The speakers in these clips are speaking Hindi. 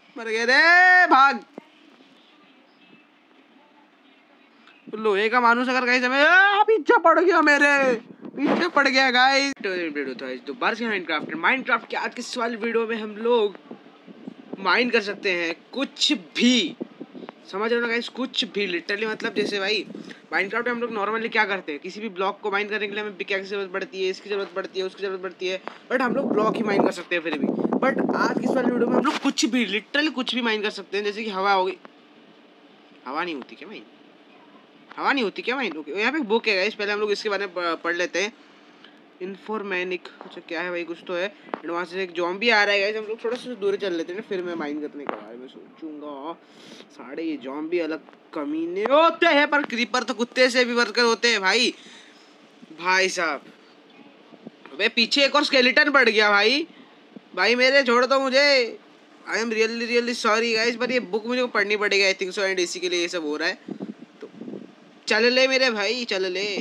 मर गए रे, भाग। लोहे का मानुस अगर गाइस हमें पीछे पड़ गया, मेरे पीछे पड़ गया गाइस। दोबारा से माइनक्राफ्ट के आज के इस वाली वीडियो में हम लोग माइन कर सकते हैं कुछ भी, समझ रहे हो ना गाइस, कुछ भी लिटरली। मतलब जैसे भाई माइनक्राफ्ट में हम लोग नॉर्मली क्या करते हैं, किसी भी ब्लॉक को माइन करने के लिए हमें पिकैक्स की जरूरत पड़ती है, इसकी जरूरत पड़ती है, उसकी जरूरत पड़ती है, बट हम लोग ब्लॉक ही माइन कर सकते हैं फिर भी। बट आज की इस वाली वीडियो में हम लोग कुछ भी, लिटरली कुछ भी माइन कर सकते हैं। जैसे कि हवा होगी, हवा नहीं होती क्या माइन, हवा नहीं होती क्या माइन? यहाँ पे बुक है गाइस, पहले हम लोग इसके बारे में पढ़ लेते हैं। इन्फॉर्मेनिक, अच्छा क्या है भाई, कुछ तो है। एंड वहाँ से एक ज़ॉम्बी आ रहा है गाइस, हम लोग थोड़ा सा दूर चल लेते हैं, फिर मैं माइन करने के बारे में सोचूंगा। साढ़े ये ज़ॉम्बी अलग कमीने होते हैं, पर क्रीपर तो कुत्ते से भी वर्कर होते हैं भाई। भाई साहब, अबे पीछे एक और स्केलेटन पड़ गया भाई। भाई मेरे छोड़ दो मुझे, I am really sorry guys, पर ये बुक मुझे पढ़नी पड़ेगी आई थिंक सो, एंड इसी के लिए ये सब हो रहा है। तो चल ले मेरे भाई, चल ले।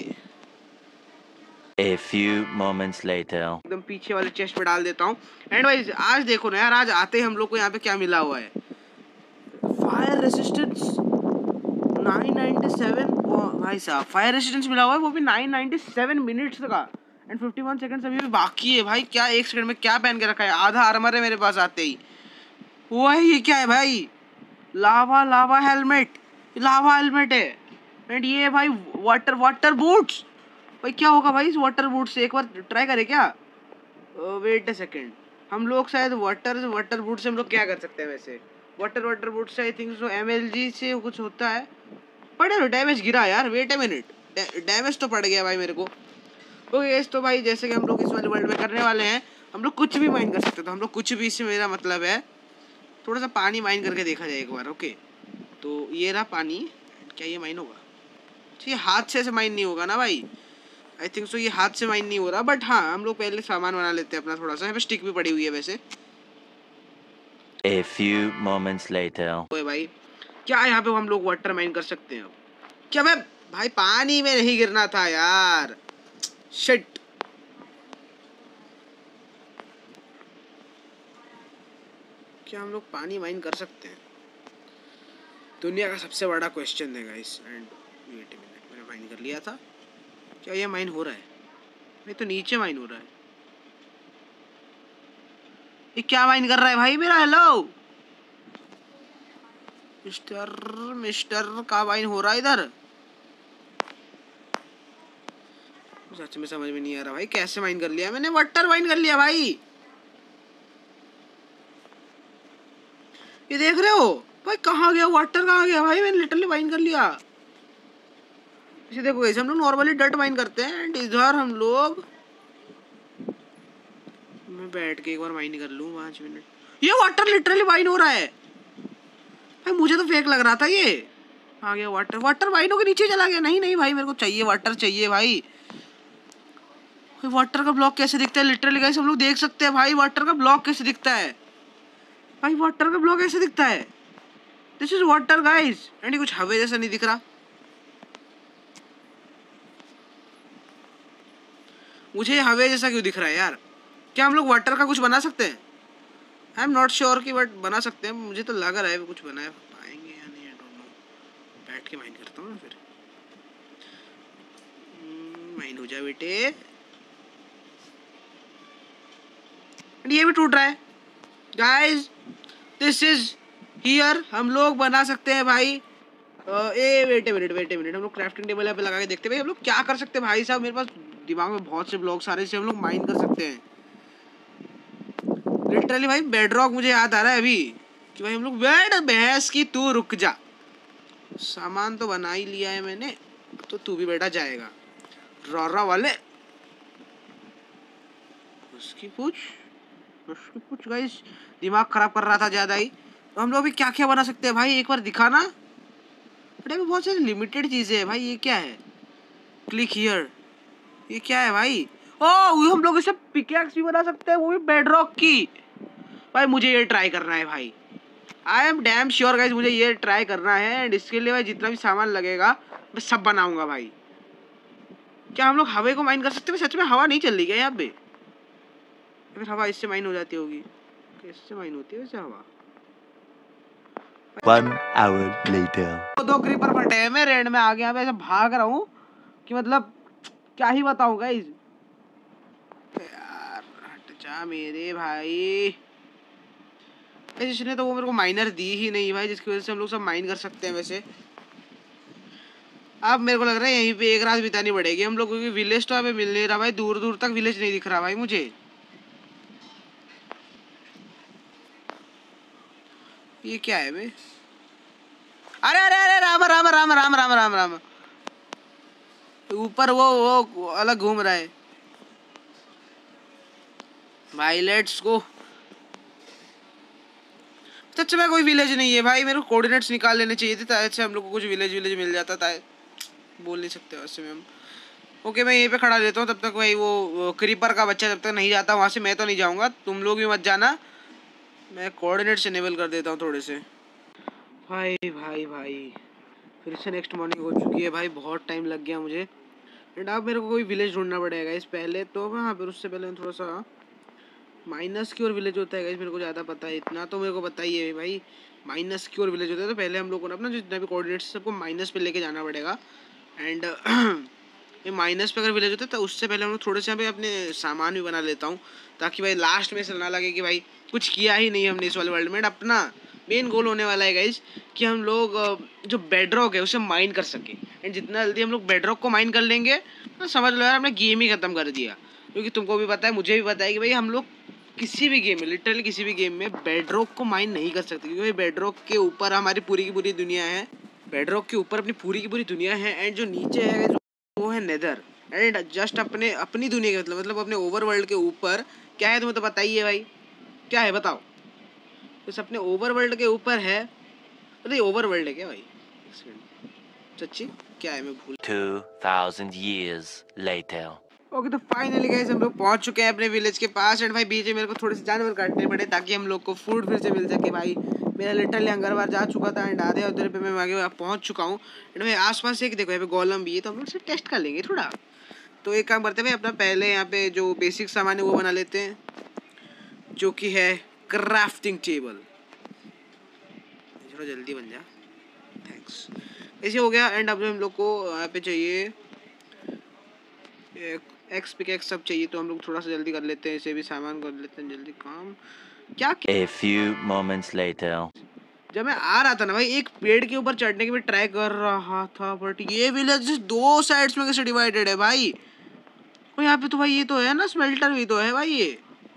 A few moments later. एकदम पीछे वाले चेस्ट पे डाल देता हूँ। एंड भाई आज देखो ना यार, आज आते ही हम लोग को यहाँ पे क्या मिला हुआ है, फायर रेसिस्टेंस 997। भाई साहब फायर रेसिस्टेंस मिला हुआ है, वो भी 997 मिनट्स का, एंड 51 सेकंड्स अभी भी बाकी है भाई। क्या एक सेकंड में क्या पहन के रखा है, आधा आर्मर है मेरे पास आते ही। वो है, ये क्या है भाई, लावा हेलमेट, लावा हेलमेट है। एंड ये भाई वाटर बूट्स। भाई क्या होगा भाई इस वाटर बूट से, एक बार ट्राई करें क्या? वेट अ सेकेंड, हम लोग शायद वाटर बूट से हम लोग क्या कर सकते हैं वैसे? वाटर बूट से आई थिंक सो MLG से कुछ होता है। पड़े डैमेज गिरा यार, वेट अ मिनट, डैमेज तो पड़ गया भाई मेरे को। ओके तो भाई जैसे कि हम लोग इस वाले वर्ल्ड में करने वाले हैं, हम लोग कुछ भी माइन कर सकते हैं। तो हम लोग कुछ भी, इससे मेरा मतलब है थोड़ा सा पानी माइन करके देखा जाए एक बार। ओके तो ये रहा पानी, क्या ये माइन होगा? ये हाथ से ऐसे माइन नहीं होगा ना भाई, आई थिंक सो ये हाथ से माइन नहीं हो रहा। बट हाँ हम लोग पहले सामान बना लेते हैं अपना थोड़ा सा। यहाँ पे स्टिक भी पड़ी हुई है वैसे। A few moments later. ओए भाई क्या यहाँ पे हम लोग वाटर माइन कर सकते हैं अब? क्या मैं भाई पानी में नहीं गिरना था यार, शिट। क्या हम लोग पानी माइन कर सकते हैं? दुनिया का सबसे बड़ा क्वेश्चन है guys. And wait a minute, मैंने माइन कर लिया था। क्या ये माइन हो रहा है? नहीं तो नीचे माइन हो रहा है। ये क्या माइन कर रहा है भाई मेरा? हेलो मिस्टर का माइन हो रहा है इधर? सच में समझ में नहीं आ रहा भाई, कैसे माइन कर लिया मैंने? वाटर माइन कर लिया भाई। ये देख रहे हो भाई, कहाँ गया वाटर, कहाँ गया भाई? मैंने लिटरली माइन कर लिया। इसे देखो ऐसे हम लोग नॉर्मली डर्ट माइन करते हैं, एंड इधर हम लोग, मैं बैठ के एक बार माइन कर लूँ 5 मिनट। ये वाटर लिटरली माइन हो रहा है भाई, मुझे तो फेक लग रहा था। ये आ गया वाटर माइनों के नीचे चला गया। नहीं भाई मेरे को चाहिए वाटर, चाहिए भाई। वाटर का ब्लॉक कैसे दिखता है लिटरली गाइस, हम लोग देख सकते हैं भाई वाटर का ब्लॉक कैसे दिखता है। भाई वाटर का ब्लॉक ऐसे दिखता है, this is water guys. And कुछ हवे जैसा नहीं दिख रहा मुझे, हवे जैसा क्यों दिख रहा है यार? क्या हम लोग वाटर का कुछ बना सकते हैं? आई एम नॉट श्योर कि बट बना सकते हैं, मुझे तो लग रहा है कुछ बना पाएंगे या नहीं, आई डोंट नो। बैठ के माइन करता हूँ ना फिर। माइन हो जाए बेटे। ये भी टूट रहा है गाइस, दिस इज हियर। हम लोग बना सकते हैं भाई। वेट ए मिनट, हम लोग क्राफ्टिंग टेबल यहाँ पे लगा के देखते हैं भाई हम लोग क्या कर सकते हैं। भाई साहब मेरे पास दिमाग में बहुत से ब्लॉक्स आ रहे हैं जिससे हम लोग माइन कर सकते हैं लिटरली। भाई बेडरॉक मुझे याद आ रहा है अभी कि भाई हम लोग बैठ, भैंस की तू रुक जा, सामान तो बना ही लिया है मैंने, तो तू भी बैठा जाएगा रोरा वाले। उसकी पूछ गाइस, दिमाग खराब कर रहा था ज्यादा ही। तो हम लोग भी क्या क्या बना सकते हैं भाई, एक बार दिखाना। बट अभी बहुत सारी लिमिटेड चीजें हैं भाई। ये क्या है, क्लिक हियर, ये क्या है भाई? ओह हम लोग इसे पिकैक्स भी बना सकते हैं, वो भी बेडरॉक की। भाई मुझे ये ट्राई करना है भाई, I am damn sure guys, मुझे ये ट्राई करना है। एंड इसके लिए भाई जितना भी सामान लगेगा मैं सब बनाऊंगा भाई। क्या हम लोग हवे को माइन कर सकते हैं? सच में हवा नहीं चल रही क्या यहाँ पे? फिर हवा इससे माइन हो जाती होगी, कैसे माइन होती है वैसे हवा? 1 hour later. दो क्रीपर फटे हैं, मैं रेड में आ गया, मैं ऐसे भाग रहा हूँ कि मतलब क्या ही बताऊँ गाइस। यार हट जा मेरे भाई, जिसने तो वो मेरे को माइनर दी ही नहीं भाई, जिसकी वजह से हम लोग सब माइन कर सकते हैं। वैसे अब मेरे को लग रहा है यहीं पे एक रात बितानी पड़ेगी हम लोगों की। विलेज तो हमें मिल नहीं रहा भाई, दूर दूर तक विलेज नहीं दिख रहा भाई मुझे। ये क्या है बे? अरे अरे अरे राम राम राम राम राम राम राम, ऊपर वो अलग घूम रहा है भाई। लेट्स गो। सच में कोई विलेज नहीं है भाई, मेरे को कोऑर्डिनेट्स निकाल लेने चाहिए थे, ताकि हम लोग को कुछ विलेज मिल जाता था। बोल नहीं सकते वैसे में हम। ओके मैं यहीं पे खड़ा रहता हूँ तब तक भाई, वो क्रीपर का बच्चा जब तक नहीं जाता वहाँ से मैं तो नहीं जाऊँगा, तुम लोग भी मत जाना। मैं कोऑर्डिनेट्स इनेबल कर देता हूँ थोड़े से। भाई भाई भाई फिर से नेक्स्ट मॉर्निंग हो चुकी है भाई, बहुत टाइम लग गया मुझे। एंड अब मेरे को कोई विलेज ढूंढना पड़ेगा इस पहले तो। हाँ फिर उससे पहले थोड़ा सा माइनस की ओर विलेज होता है गाइस, मेरे को ज़्यादा पता है, इतना तो मेरे को पता ही है भाई। माइनस की ओर विलेज होता है, तो पहले हम लोग को अपना जितना भी कोऑर्डिनेट्स सबको माइनस पे लेके जाना पड़ेगा। एंड ये माइनस पे अगर विलेज होता है तो उससे पहले हम लोग थोड़े से यहाँ पे अपने सामान भी बना लेता हूँ, ताकि भाई लास्ट में ऐसा ना लगे कि भाई कुछ किया ही नहीं हमने इस वाले वर्ल्ड में। अपना मेन गोल होने वाला है गाइज कि हम लोग जो बेडरॉक है उसे माइन कर सके। एंड जितना जल्दी हम लोग बेडरॉक को माइन कर लेंगे तो समझ लो यार हमने गेम ही ख़त्म कर दिया। क्योंकि तुमको भी पता है मुझे भी पता है कि भाई हम लोग किसी भी गेम में, लिटरली किसी भी गेम में बेडरॉक को माइन नहीं कर सकते, क्योंकि बेडरॉक के ऊपर हमारी पूरी की पूरी दुनिया है। बेडरॉक के ऊपर अपनी पूरी की पूरी दुनिया है। एंड जो नीचे है वो है नेदर। एंड जस्ट अपनी दुनिया के मतलब अपने ओवरवर्ल्ड के ऊपर क्या है तुम्हें तो बताइए भाई, क्या है बताओ। बस अपने ओवरवर्ल्ड के ऊपर है, अरे ओवरवर्ल्ड है क्या भाई? सच्ची क्या है, मैं भूल। 2000 years later. ओके तो फाइनली गाइस हम लोग पहुंच चुके हैं अपने विलेज के पास। एंड भाई बीच में मेरे को थोड़े से जानवर काटने पड़े ताकि हम लोग को फूड फिर से मिल सके भाई। मेरा लिटरली हंगर बार जा चुका था एंड आधे उधर पे मैं आगे पहुंच चुका हूँ। एंड भाई आसपास एक देखो यहाँ पे गोलम भी है, तो हम लोग से टेस्ट कर लेंगे थोड़ा। तो एक काम करते हैं भाई, अपना पहले यहाँ पे जो बेसिक सामान है वो बना लेते हैं, जो कि है क्राफ्टिंग टेबल। थोड़ा जल्दी बन जा, थैंक्स। ऐसे हो गया। एंड अब हम लोग को यहाँ पे चाहिए एक्स पिकेक्स सब चाहिए, तो हम लोग थोड़ा सा जल्दी कर लेते हैं, इसे भी सामान कर लेते हैं जल्दी काम। क्या A few moments later. जब मैं आ रहा था ना भाई, एक पेड़ के ऊपर चढ़ने की भी ट्राई कर रहा था, बट ये विलेज दो साइड्स में कैसे डिवाइडेड है भाई। और यहाँ पे तो भाई ये तो है ना स्मेल्टर भी तो है भाई ये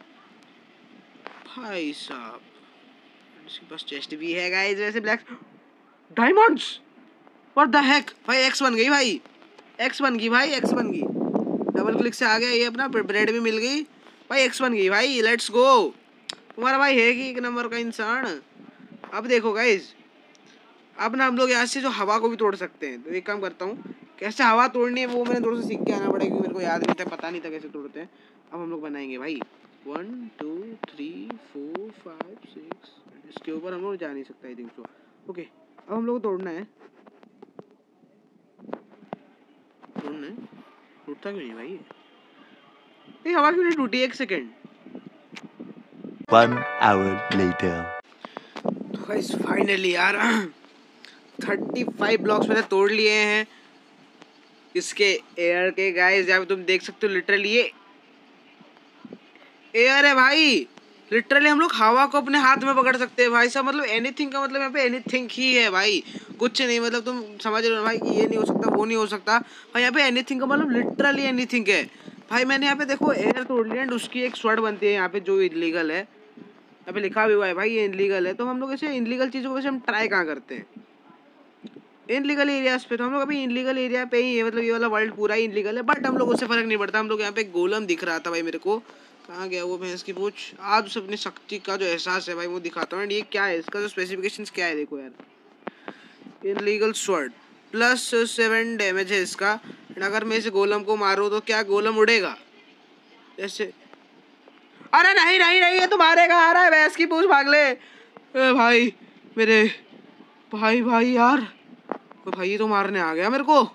भाई साहब। इसके पास चेस्ट भी है गाइस वैसे, black diamonds. What the heck भाई, एक्स बन गई भाई, एक्स बन गई भाई, एक्स बन गई। डबल क्लिक से आ गया ये, अपना ब्रेड भी मिल गई भाई, एक्स बन गई भाई। Let's go. तुम्हारा भाई है कि एक नंबर का इंसान। अब देखो गाइस, अब ना हम लोग यहाँ से जो हवा को भी तोड़ सकते हैं, तो एक काम करता हूँ, कैसे हवा तोड़नी है वो मैंने थोड़ा सा सीख के आना पड़ेगा, क्योंकि मेरे को याद नहीं था, पता नहीं था कैसे तोड़ते हैं। अब हम लोग बनाएंगे भाई 1 2 3 4 5 6, इसके ऊपर हम लोग जा नहीं सकता आई थिंक सो। ओके अब हम लोग को तोड़ना है, तोड़ना है। टूटता क्यों नहीं भाई ये हवा क्यों नहीं टूटी? एक सेकेंड। 1 hour later. तो गाइस फाइनली यार 35 ब्लॉक्स मैंने तोड़ लिए हैं इसके एयर के गाइस। यहाँ पे तुम देख सकते हो लिटरली ये एयर है भाई। लिटरली हम लोग हवा को अपने हाथ में पकड़ सकते हैं भाई साहब। मतलब एनीथिंग का मतलब यहाँ पे एनीथिंग ही है भाई, कुछ नहीं। मतलब तुम समझ रहे हो भाई कि ये नहीं हो सकता वो नहीं हो सकता भाई, यहाँ पे एनीथिंग का मतलब लिटरली एनीथिंग है भाई। मैंने यहाँ पे देखो एयर तोड़ लिया एंड उसकी एक स्वॉर्ड बनती है यहाँ पे, जो इलीगल है। यहाँ पे लिखा भी हुआ है भाई ये इलीगल है। तो हम लोग ऐसे इलीगल चीज़ों को वैसे हम ट्राई कहाँ करते हैं इनलीगल एरियाज पे, तो हम लोग अभी इनलीगल एरिया पे ही है। मतलब ये वाला वर्ल्ड पूरा ही इनलीगल है, बट हम लोग उससे फर्क नहीं पड़ता। हम लोग यहाँ पे गोलम दिख रहा था भाई मेरे को, कहाँ गया वो भैंस की पूछ। आज उसे अपनी शक्ति का जो एहसास है भाई वो दिखाता हूँ। एंड ये क्या है, इसका जो स्पेसिफिकेशंस क्या है देखो यार। इनलीगल स्वॉर्ड +7 डैमेज है इसका। एंड अगर मैं इसे गोलम को मारूँ तो क्या गोलम उड़ेगा जैसे? अरे नहीं नहीं नहीं, ये तो मारेगा। आ रहा है भैंस की पूछ, भाग ले। भाई मेरे भाई भाई यार, तो भाई ये तो मारने आ गया मेरे को।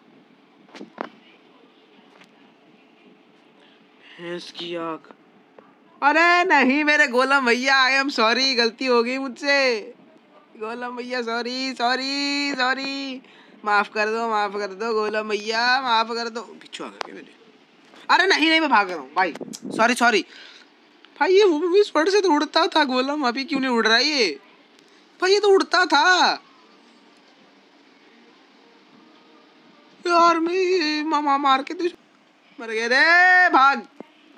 भैंस की आँख। अरे नहीं मेरे गोलम भैया, आई एम सॉरी, गलती हो गई मुझसे। गोलम भैया सॉरी सॉरी सॉरी, माफ कर दो गोलम भैया, माफ कर दो। पीछे आ गया मेरे। अरे नहीं नहीं, मैं भाग रहा हूँ भाई, सॉरी सॉरी भाई। ये इस फट से तो उड़ता था गोलम, अभी क्यों नहीं उड़ रहा ये भाई? ये तो उड़ता था यार। मैं मामा मार के तो मर गया रे, भाग।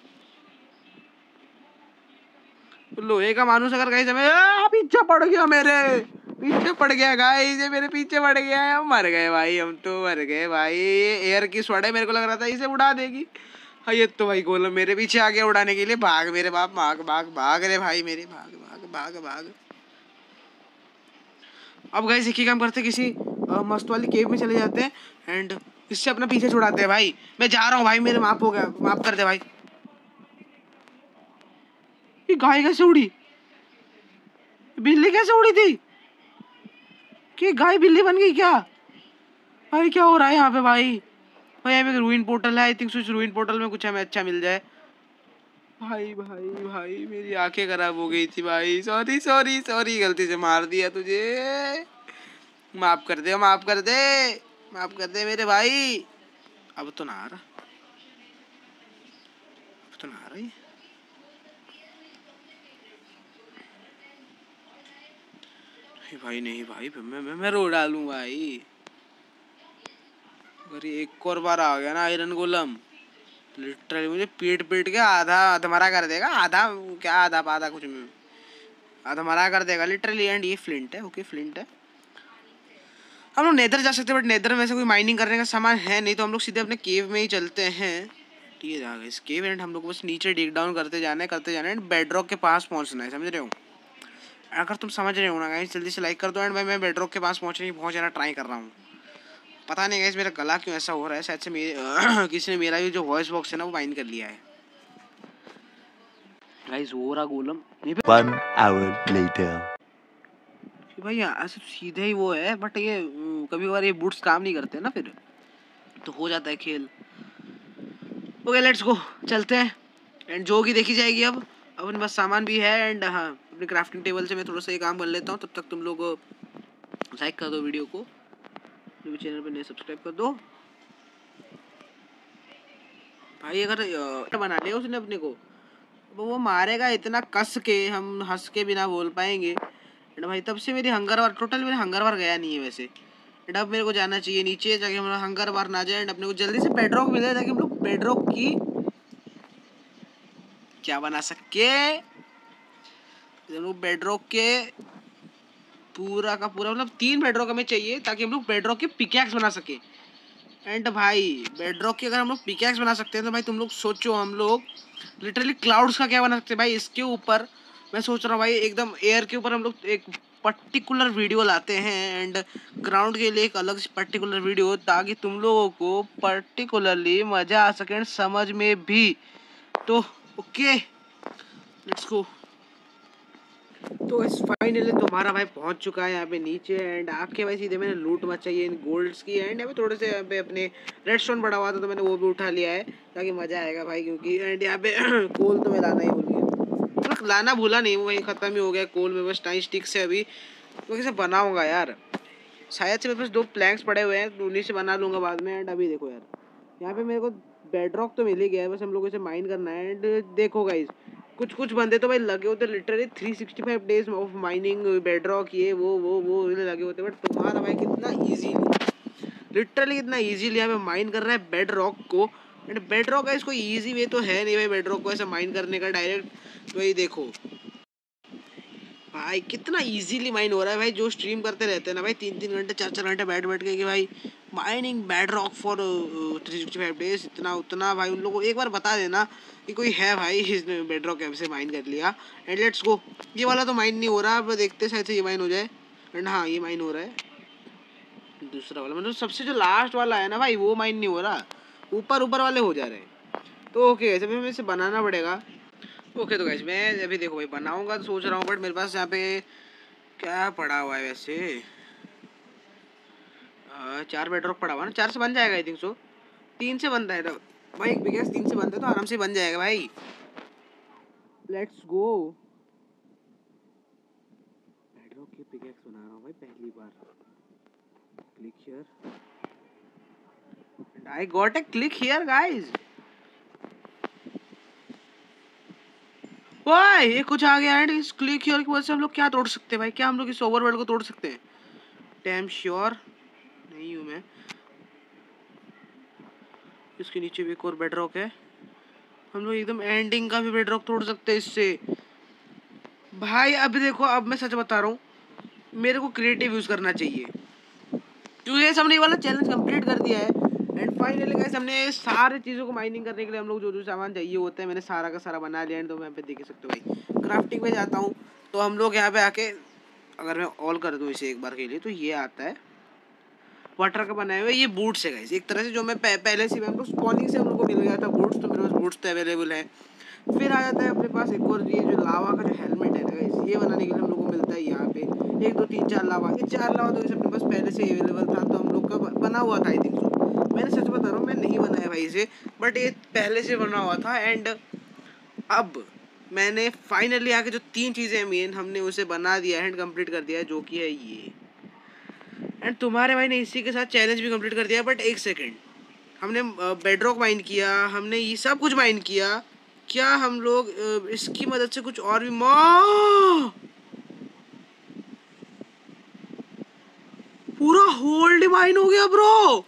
लोहे का मानुस अगर कहीं समय पीछे पड़ गया मेरे, पीछे पड़ गया गाइस, ये मेरे पीछे पड़ गया है। हम मर गए भाई, हम तो मर गए भाई। ये एयर की स्वड़ है, मेरे को लग रहा था इसे उड़ा देगी। हाँ ये तो भाई गोलम मेरे पीछे आ गया उड़ाने के लिए। भाग मेरे बाप, भाग भाग भाग रे भाई मेरे, भाग भाग भाग भाग। अब गाइस एक ही काम करते, किसी मस्त वाली केव में चले जाते हैं एंड इससे अपना पीछे छुड़ाते हैं भाई। मैं जा रहा हूँ भाई, मेरे माफ हो गया, माफ कर दे भाई। ये गाय कैसे उड़ी? बिल्ली कैसे उड़ी थी? कि गाय बिल्ली बन गई क्या? भाई क्या हो रहा है यहाँ पे भाई? भाई यहाँ पे रूइन पोर्टल है, आई थिंक सोच रूइन पोर्टल में कुछ हमें अच्छा मिल जाए। भाई भाई भाई मेरी आंखें खराब हो गई थी भाई, सॉरी सॉरी सॉरी, गलती से मार दिया तुझे, माफ कर दे, माफ कर दे, माफ कर दे मेरे भाई। अब तो ना आ रहा, अब तो ना आ रही। भाई नहीं भाई, मैं रो डालूं भाई। अगर ये एक और बार आ गया ना आयरन गोलम, लिटरली मुझे पीट पीट के आधा अधमरा कर देगा। आधा क्या, आधा आधा कुछ में अधमरा कर देगा लिटरली। एंड ये फ्लिंट है, ओके फ्लिंट है। हम लोग नेदर जा सकते हैं, बट नेदर में से कोई माइनिंग करने का सामान है नहीं, तो हम लोग सीधे अपने केव में ही चलते हैं। ये आ गया इस केव एंड हम लोग बस नीचे डिग डाउन करते जाना है एंड बेडरॉक के पास पहुंचना है, समझ रहे हो? अगर तुम समझ रहे हो ना गाइस, जल्दी से लाइक कर दो। एंड भाई मैं बेडरॉक के पास पहुंच जाना ट्राई कर रहा हूँ। पता नहीं गाइस मेरा गला क्यों ऐसा हो रहा है, शायद से मेरे किसी ने मेरा भी जो वॉइस बॉक्स है ना वो बाइंड कर लिया है गाइस। हो रहा गोलम 1 hour later. भाई यहाँ से सीधे ही वो है, बट ये कभी कभार ये बूट्स काम नहीं करते ना, फिर तो हो जाता है खेल। ओके लेट्स गो, चलते हैं एंड जो की देखी जाएगी। अब अपने पास सामान भी है एंड हाँ, अपने क्राफ्टिंग टेबल से मैं थोड़ा सा ये काम कर लेता हूँ। तब तक तुम लोग लाइक कर दो वीडियो को, जो भी चैनल पे नए सब्सक्राइब कर दो भाई। अगर बना लिया उसने अपने को, वो मारेगा इतना कस के, हम हंस के बिना बोल पाएंगे। एंड भाई तब से मेरी हंगर बार, टोटल मेरा हंगर बार गया नहीं है वैसे। एंड अब मेरे को जाना चाहिए नीचे जाके, हमारा हंगर बार ना जाए एंड अपने को जल्दी से बेडरॉक मिले, ताकि हम लोग बेडरॉक की क्या बना सके, हम लोग बेडरॉक के पूरा का पूरा मतलब 3 बेडरॉक हमें चाहिए, ताकि हम लोग बेडरॉक के पिकैक्स बना सके। एंड भाई बेडरॉक की अगर हम लोग पिकैक्स बना सकते हैं तो भाई तुम लोग सोचो, हम लोग लिटरली क्लाउड्स का क्या बना सकते हैं भाई। इसके ऊपर मैं सोच रहा हूँ भाई, एकदम एयर के ऊपर हम लोग एक पर्टिकुलर वीडियो लाते हैं एंड ग्राउंड के लिए एक अलग पर्टिकुलर वीडियो, ताकि तुम लोगों को पर्टिकुलरली मज़ा आ सके समझ में भी। तो ओके लेट्स गो। तो इस फाइनली तुम्हारा भाई पहुंच चुका है यहाँ पे नीचे एंड आके भाई सीधे मैंने लूट मचाई है इन गोल्ड्स की। एंड यहाँ पे थोड़े से यहाँ पे अपने रेडस्टोन पड़ा हुआ था, तो मैंने वो भी उठा लिया है ताकि मज़ा आएगा भाई। क्योंकि एंड यहाँ पे कोल तो मैं लाना ही भूल गया, मतलब लाना भूला नहीं, वो वही ख़त्म ही हो गया कोल में। बस टाइम स्टिक से अभी तो कैसे बनाऊँगा यार, शायद से मेरे पास 2 प्लैंक्स पड़े हुए हैं, उन्हीं से बना लूँगा बाद में। एंड अभी देखो यार, यहाँ पे मेरे को बेडरॉक तो मिल ही गया है, बस हम लोग इसे माइन करना है। एंड देखो गाइस, कुछ बंदे तो भाई लगे होते literally 365 days of mining bedrock, ये वो लगे होते, बट तुम्हारा भाई कितना इजीली, लिटरली कितना इजीली यहाँ पे माइन कर रहा है बेडरॉक को। एंड बेडरॉक गाइस कोई इजी वे तो है नहीं भाई बेडरॉक को ऐसे माइन करने का डायरेक्ट। तो ये देखो भाई कितना इजीली माइन हो रहा है भाई। जो स्ट्रीम करते रहते हैं ना भाई 3-3 घंटे 4-4 घंटे बैठ के कि भाई माइनिंग बेडरॉक फॉर 365 डेज, इतना उतना भाई उन लोगों को एक बार बता देना कि कोई है भाई इसने बेडरॉक कैप से माइन कर लिया। And let's go. ये वाला तो माइन नहीं हो रहा, अब देखते शायद से ये माइन हो जाए। एंड हाँ ये माइन हो रहा है। दूसरा वाला मतलब सबसे जो लास्ट वाला है ना भाई, वो माइन नहीं हो रहा, ऊपर वाले हो जा रहे हैं। तो ओके ऐसे हमें इसे बनाना पड़ेगा। ओके तो गाइस मैं अभी देखो भाई बनाऊंगा तो सोच रहा हूँ, बट मेरे पास यहाँ पे क्या पड़ा हुआ है वैसे, 4 बेडरॉक पड़ा हुआ ना, 4 से बन जाएगा आई थिंक सो। 3 से बनता है तो भाई, एक बिगेस्ट 3 से बनता है तो आराम से बन जाएगा भाई। Let's go. बेडरॉक के पिकैक्स बना रहा हूँ भाई पहली बार। Click here and I got a click here guys. ओए ये कुछ आ गया एंड इस क्लिक हियर की वजह से हम लोग क्या तोड़ सकते हैं भाई? क्या हम लोग इस ओवरवर्ल्ड को तोड़ सकते हैं? डैम श्योर नहीं हूँ मैं। इसके नीचे भी एक और बेडरॉक है। हम लोग एकदम एंडिंग का भी बेडरॉक तोड़ सकते हैं इससे भाई। अब देखो, अब मैं सच बता रहा हूँ, मेरे को क्रिएटिव यूज करना चाहिए क्योंकि हमने वाला चैलेंज कंप्लीट कर दिया है। एंड फाइनली गाइस हमने सारी चीज़ों को माइनिंग करने के लिए हम लोग जो जो सामान चाहिए होता है मैंने सारा का सारा बना लिया। एंड तो मैं यहाँ पे देख सकते हो भाई क्राफ्टिंग में जाता हूँ तो हम लोग यहाँ पे आके अगर मैं ऑल कर दूँ इसे एक बार के लिए तो ये आता है वाटर का बनाए हुए ये बूट्स है गाइस एक तरह से, जो मैं पहले से हम लोग स्पॉनिंग से हम लोग को मिल गया था बूट्स, तो मेरे पास बूट्स तो अवेलेबल है। फिर आ जाता है अपने पास एक और ये जो लावा का जो हेलमेट है ना गाइस, ये बनाने के लिए हम लोग को मिलता है यहाँ पे 1 2 3 4 लावा। ये 4 लावा तो अपने पास पहले से अवेलेबल था, तो हम लोग का बना हुआ था आई थिंक सो। मैंने सच बता रहा हूँ मैं नहीं बनाया भाई इसे, बट ये पहले से बना हुआ था। एंड अब मैंने फाइनली आके जो 3 चीज़ें मेन हमने उसे बना दिया है, कंप्लीट कर दिया है, जो कि है ये। एंड तुम्हारे भाई ने इसी के साथ चैलेंज भी कंप्लीट कर दिया। बट एक सेकेंड, हमने बेडरॉक माइन किया, हमने ये सब कुछ माइन किया, क्या हम लोग इसकी मदद से कुछ और भी पूरा होल्ड माइन हो गया ब्रो।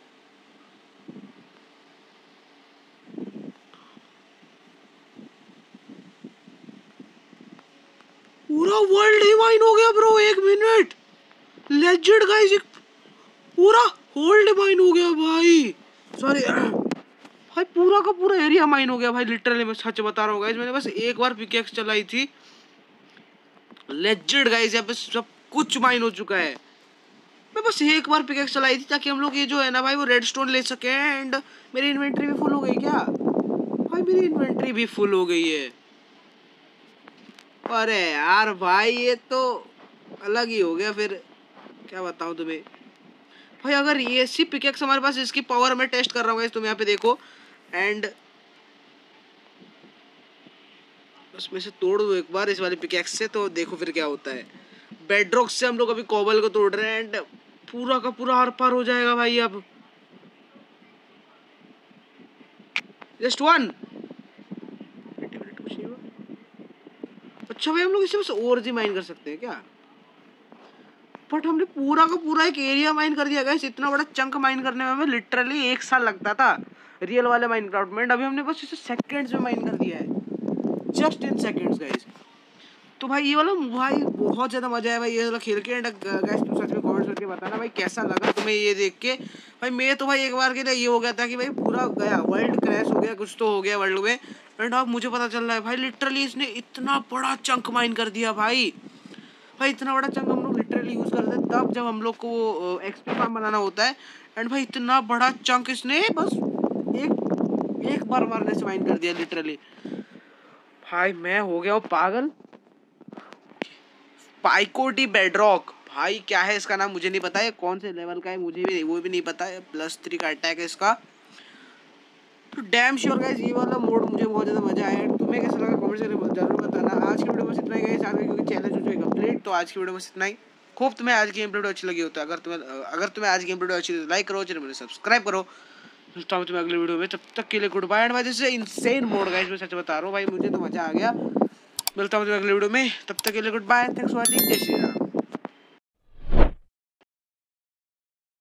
पूरा वर्ल्ड ही माइन हो गया ब्रो। 1 मिनट लेजेंड गाइस, पूरा होल्ड माइन हो गया भाई। सॉरी भाई, पूरा का पूरा एरिया माइन हो गया भाई लिटरली। मैं सच बता रहा हूँ गाइस, मैंने बस एक बार पिकेक्स चलाई थी। लेजेंड गाइस, यहाँ पे सब कुछ माइन हो चुका है। मैं बस एक बार पिकेक्स चलाई थी ताकि हम लोग ये जो है ना भाई वो रेडस्टोन ले सके। एंड मेरी इन्वेंटरी भी फुल हो गई क्या भाई? मेरी इन्वेंटरी भी फुल हो गई है। अरे यार भाई ये तो अलग ही हो गया फिर, क्या बताऊँ तुम्हें भाई। अगर ये सी पिकेक्स हमारे पास, इसकी पावर मैं टेस्ट कर रहा हूँ तुम यहाँ पे देखो। एंड उसमें से तोड़ दो एक बार इस वाले पिकेक्स से, तो देखो फिर क्या होता है। बेडरॉक से हम लोग अभी कोबल को तोड़ रहे हैं एंड पूरा का पूरा आर पार हो जाएगा भाई। अब जस्ट 1 कुछ नहीं हुआ। अच्छा भाई हम लोग इसे बस और जी माइन कर सकते हैं क्या? बट हमने पूरा का पूरा एक एरिया माइन कर दिया गाइस। इतना बड़ा चंक माइन करने में हमें लिटरली 1 साल लगता था रियल वाले माइनक्राफ्ट में। अभी हमने बस इसे सेकंड्स में माइन कर दिया है, जस्ट इन सेकंड्स गाइस। तो भाई ये वाला भाई बहुत ज़्यादा मजा आया भाई ये वाला खेल के। एंड गाइस तुम सच में कमेंट्स करके बताना भाई कैसा लगा तुम्हें ये देख के। भाई मैं तो भाई एक बार के लिए ये हो गया था कि भाई पूरा गया, वर्ल्ड क्रैश हो गया, कुछ तो हो गया वर्ल्ड में। एंड अब मुझे पता चल रहा है भाई लिटरली इसने इतना बड़ा चंक माइन कर दिया भाई। भाई इतना बड़ा चंक हम लोग लिटरली यूज़ करते हैं तब जब हम लोग को एक्सपी फार्म बनाना होता है। एंड भाई इतना बड़ा चंक इसने बस एक बार मारने से माइन कर दिया लिटरली। भाई मैं हो गया हूँ पागल। पाइकोटी बेडरॉक भाई क्या है इसका नाम मुझे नहीं पता है, कौन से लेवल का है मुझे भी वो भी नहीं पता है। +3 का अटैक है इसका। तो डैम श्योर गाइस ये वाला मोड मुझे बहुत ज़्यादा मजा आया। तुम्हें कैसा लगा कमेंट करके जरूर बताना। आज की वीडियो में इतना ही गाइस, आगे क्योंकि चैलेंज हो चुका है कंप्लीट। तो आज की वीडियो में इतना ही। खूब तुम्हें आज की गेम वीडियो अच्छी लगी हो तो अगर तुम्हें आज की गेम वीडियो अच्छी लगी तो लाइक करो, चैनल को सब्सक्राइब करो। मिलता हूँ तुम्हें अगली वीडियो में, तब तक के लिए गुड बाय। एंड भाई this is insane mode guys, मैं सच बता रहा हूँ भाई मुझे तो मजा आ गया। मिलता हूँ तुम्हें अगली वीडियो में, तब तक के लिए goodbye, thanks for watching, जय श्री राम।